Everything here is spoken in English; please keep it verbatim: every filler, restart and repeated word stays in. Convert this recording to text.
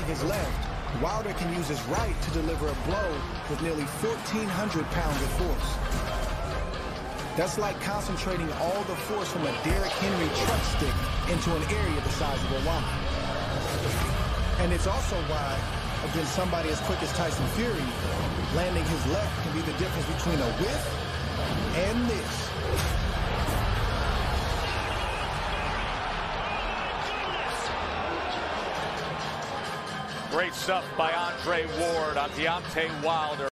his left, Wilder can use his right to deliver a blow with nearly fourteen hundred pounds of force. That's like concentrating all the force from a Derrick Henry truck stick into an area the size of a Y. And it's also why, against somebody as quick as Tyson Fury, landing his left can be the difference between a whiff and this. Great stuff by Andre Ward on Deontay Wilder.